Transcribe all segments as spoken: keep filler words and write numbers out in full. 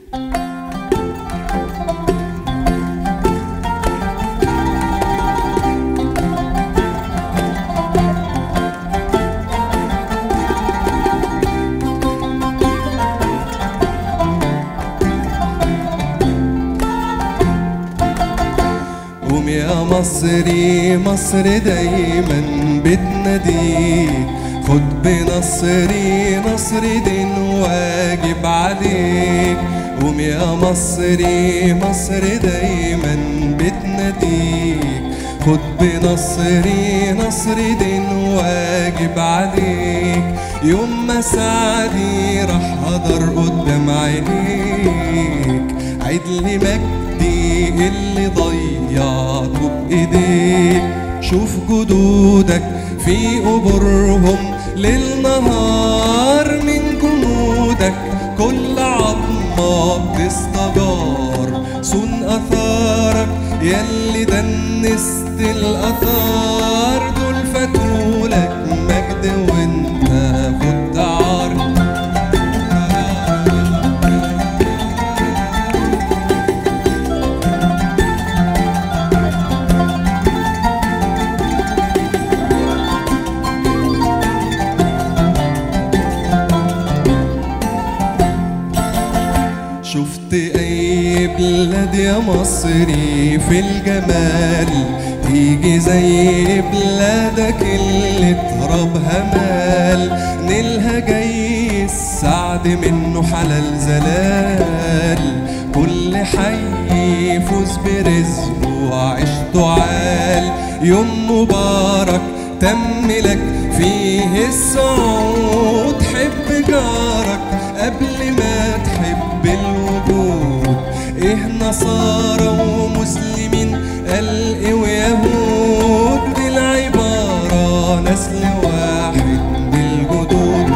قوم يا مصري، مصر دايما بتناديك، خد بنصري، نصر دين واجب عليك. قوم يا مصري، مصر دايما بتناديك، خد بنصري، نصر دين واجب عليك. يوم ما سعدي راح هدر قدام عينيك، عيد لي مجدي اللي ضيعته بإيديك. شوف جدودك في قبورهم ليل نهار، من جنودك كل عظمة بتستجار. صون أثارك ياللي دنست الأثار، دول فاتولك مجد وانت كنت عار. شفت أي بلاد يا مصري في الجمال، تيجي زي بلادك اللي ترابها مال. نيلها جاي السعد منه حلال زلال، كل حي يفوز برزقه وعيشته عال. يوم مبارك تملك فيه الصعود، حب جارك قبل ما تحب الوجود. ايه نصارى ومسلمين قلق ويهود، دي العبارة نسل واحد بالجدود.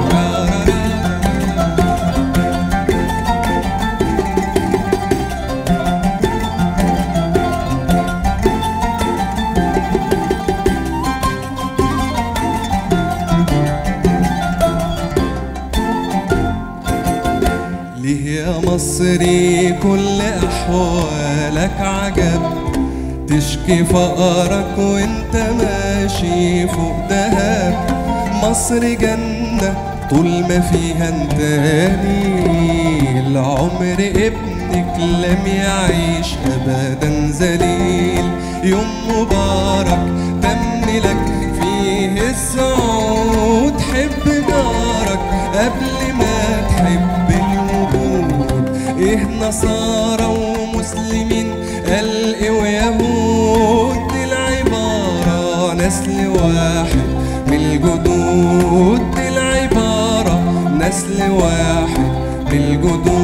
ليه يا مصري كل أحوالك عجب، تشكي فقرك وانت ماشي فوق دهب. مصر جنة طول ما فيها انت نيل، عمر ابنك لم يعيش أبدا ذليل. يوم مبارك تملك فيه السعود، حب جارك قبل ما تحب الوجود. ايه نصارى ومسلمين قلق ويهود، دي العبارة نسل واحد من الجدود. دي العبارة نسل واحد من الجدود.